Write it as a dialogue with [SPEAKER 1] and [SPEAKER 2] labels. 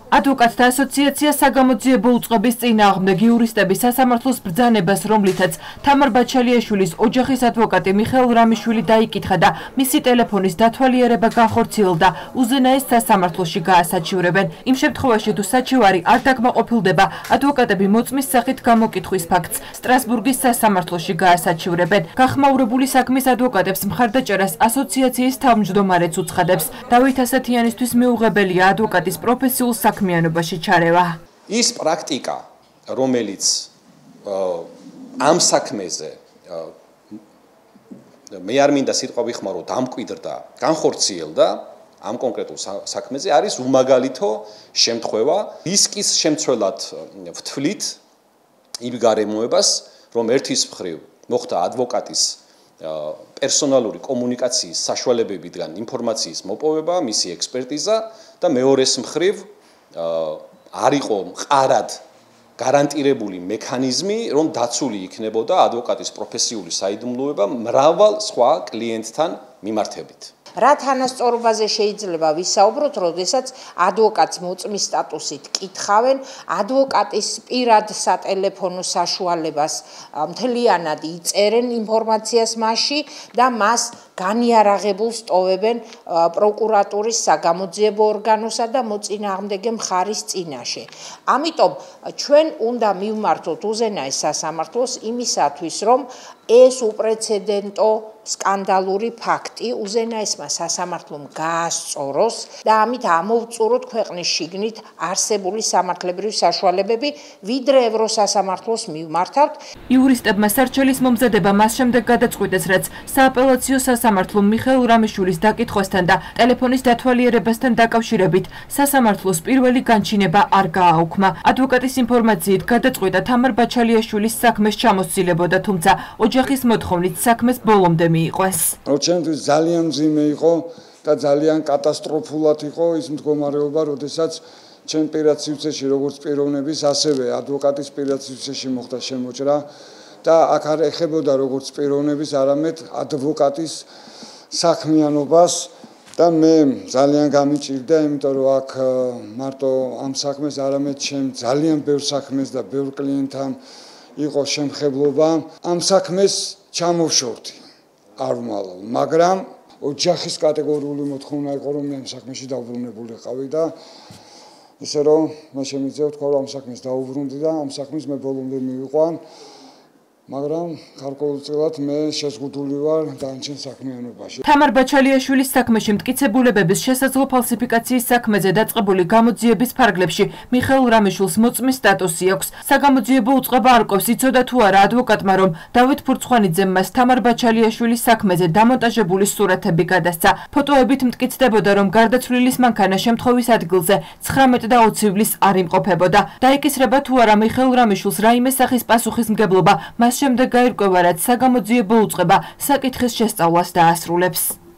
[SPEAKER 1] Ადვოკატთა ასოციაცია საგამოძიებო უწყების წინააღმდეგ იურისტების სასამართლოს ბრძანებას, რომლითაც თამარ ბაჩალიაშვილის ოჯახის ადვოკატი მიხეილ რამიშვილი დაიკითხა და მისი ტელეფონის დათვალიერება განხორციელდა, უზენაეს სასამართლოში გაასაჩივრებენ. იმ შემთხვევაში, თუ საჩივარი არ დაკმაყოფილდება, ადვოკატები მოწმის სახით გამოკითხვის ფაქტს სტრასბურგის სასამართლოში გაასაჩივრებენ. გახმაურებული საქმის ადვოკატებს მხარდაჭერას ასოციაციის თავმჯდომარეც უცხადებს. დავით ასათიანისთვის მიუღებელია ადვოკატის პროფესიულ საქმიანობაში ჩარევა.
[SPEAKER 2] ის პრაქტიკა, რომელიც ამ საქმეზე მე არ მინდა სიტყვა ვიხმარო, დამკვიდრდა, განხორციელდა ამ კონკრეტულ საქმეზე არის უმაგალითო შემთხვევა რისკის შემცველად ვთვლით იმ გარემოებას, რომ ერთის მხრივ მოხდა ადვოკატის პერსონალური კომუნიკაციის საშუალებებიდან ინფორმაციის მოპოვება, მისი ექსპერტიზა და მეორეს მხრივ არ იყო მყარად გარანტირებული მექანიზმი, რომ დაცული იქნებოდა ადვოკატის პროფესიული საიდუმლოება მრავალ სხვა კლიენტთან მიმართებით.
[SPEAKER 3] რა თანასწორობაზე შეიძლება ვისაუბროთ, როდესაც ადვოკატს მოწმის სტატუსით კითხავენ, ადვოკატის პირად სატელეფონო საშუალებას მთლიანად იწერენ ინფორმაციას მასში და მას განიარაღებულს ტოვებენ პროკურატურის საგამოძიებო ორგანოსა და მოწინააღმდეგე მხარის წინაშე. ამიტომ ჩვენ უნდა მივმართოთ უზენაეს სასამართლოს იმისათვის, რომ ეს უპრეცედენტო სკანდალური ფაქტი უზენაესმა სასამართლომ გაასწოროს და ამით ამოვწუროთ ქვეყნის შიგნით არსებული სამართლებრივი საშუალებები, ვიდრე ევროსასამართლოს მივმართავთ.
[SPEAKER 1] იურისტებმა სარჩელის მომზადება მას შემდეგ გადაწყვიტეს, რაც სააპელაციო სასამართლომ მიხეილ რამიშვილის დაკითხვასთან და ტელეფონის დათვალიერებასთან დაკავშირებით სასამართლოს პირველი განჩინება არ გააუქმა. ადვოკატის ინფორმაციით გადაწყვიტა თამარ ბაჩალიაშვილის საქმეს ჩამოსცილებოდა, თუმცა ოჯახის მოთხოვნით საქმეს ბოლომდე მიიყვეს.
[SPEAKER 4] ჩემთვის ძალიან მძიმე იყო და ძალიან კატასტროფულად იყო ის მდგომარეობა, როდესაც ჩემ პირად სივრცეში როგორც პიროვნების, ასევე ადვოკატის პირად სივრცეში მოხდა შემოჭრა და აქ არ ეხებოდა როგორც პიროვნების, არამედ ადვოკატის საქმიანობას და მე ძალიან გამიჭირდა, იმიტომ რომ აქ მარტო ამ საქმეს, არამედ ჩემ ძალიან ბევრ საქმეს და ბევრ კლიენტთან იყო შემხებლობა. ამ საქმეს ჩამოვშორდი. არ ვმალავ, მაგრამ ოჯახის კატეგორიული მოთხოვნა იყო, რომ მე ამ საქმეში დაუბრუნებული ვიყავი და ისე რომ მე შემიძლია ვთქვა, რომ ამ საქმეს დაუბრუნდი და ამ საქმის მე ბოლომდე მივიყვან, მაგრამ გარკვეულწილად მე შეზღუდული ვარ დანარჩენ საქმიანობაში.
[SPEAKER 1] თამარ ბაჩალიაშვილის საქმეში მტკიცებულებების შესაძლო ფალსიფიკაციის საქმეზე დაწყებული გამოძიების ფარგლებში მიხეილ რამიშვილს მოწმის სტატუსი აქვს. საგამოძიებო უწყება არ ყოფს, იცოდა თუ არა ადვოკატმა, რომ დავით ფურცხვანიძემ მას თამარ ბაჩალიაშვილის საქმეზე დამონტაჟებული სურათები გადასცა. ფოტოებით მტკიცდებოდა, რომ გარდაცვლილის მანქანა შემთხვევის ადგილზე 19 და 20 ივლისს არ იმყოფებოდა. დაიკისრება თუ არა მიხეილ რამიშვილს რაიმე სახის პასუხისმგებლობა მას შემდეგ გაირკვევა, რაც საგამოძიებო უწყება საკითხის შესწავლას დაასრულებს.